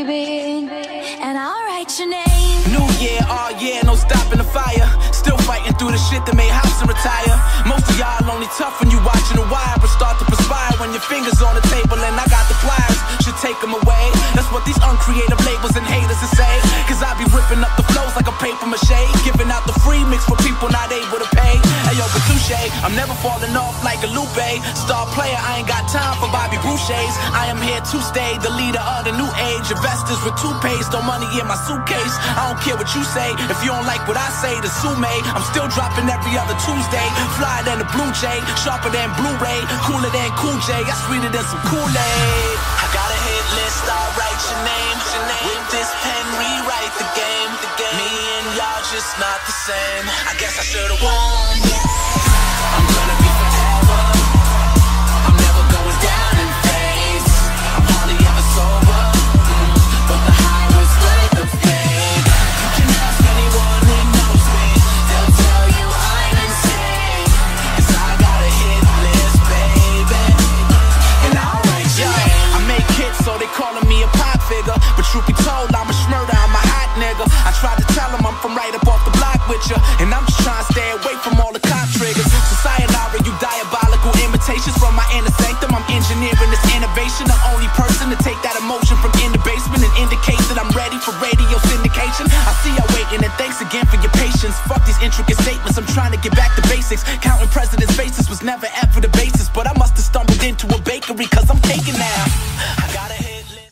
baby, and I'll write your name. New year, all year, no stopping the fire. Still fighting through the shit that made House and retire. Most of y'all only tough when you watching The Wire, but start to perspire when your fingers on the table and I got the pliers. Should take them away. That's what these uncreative labels and haters will say. Cause I be ripping up the flows like a paper mache, giving out the free mix for people not able to pay. Hey yo, but touche, I'm never falling off like a Lupe. Star player, I ain't got time for Bobby Boucher's. I am here to stay, the leader of the new age. Investors with toothpaste, no money in my suitcase. I don't care what you say, if you don't like what I say, then sue me. I'm still dropping every other Tuesday. Flyer than the Blue Jay, sharper than Blu-ray, cooler than Cool J, I sweeter than some Kool-Aid. I got a hit list, I'll write your name. With this pen, rewrite the game. Me and y'all just not the same. I guess I should've won.